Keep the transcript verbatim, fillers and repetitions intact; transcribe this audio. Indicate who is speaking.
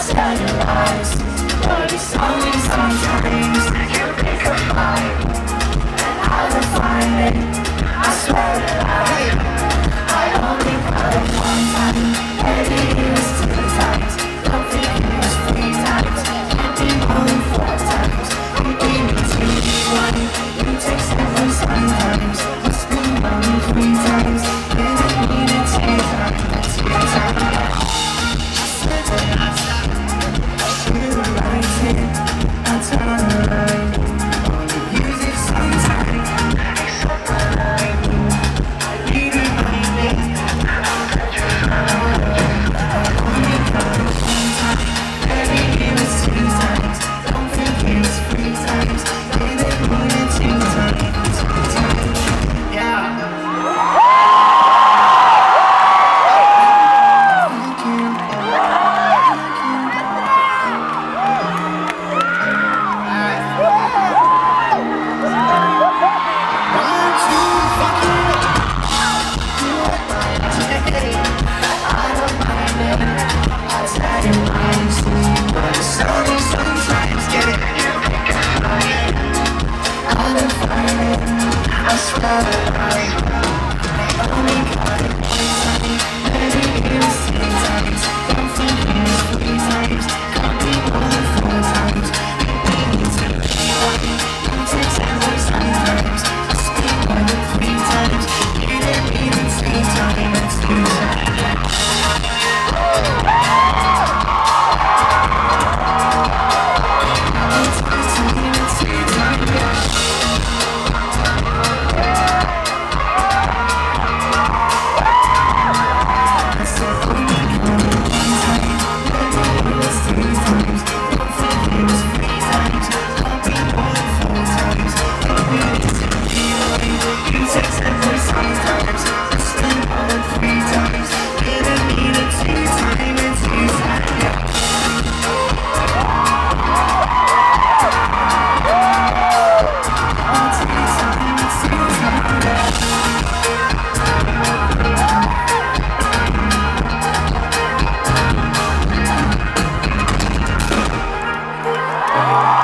Speaker 1: tell you lies, but it's only sometimes you pick a fight, and I'll define it. I swear that I, I only got it one time. Maybe it was two times. Don't think it was three times. Can't be more than four times. You gave me two, one. You text me sometimes. Must be more than three times. Didn't mean it two times. Two times. I said that I stopped. I should've liked it. I turned around. Only use it sometimes. Except when I I need it right there. I'm petrified. I only got it one time. Maybe it was two times. Don't think it was three times. Didn't mean it two times. Two times. Yeah. I swear that I, I only got it one time. Maybe it was three times. Don't think it was three times. Can't be more than four times. Maybe it's a one. Don't take seven sometimes. Must be more than three times. Didn't mean it two times. Two times.
Speaker 2: Oh,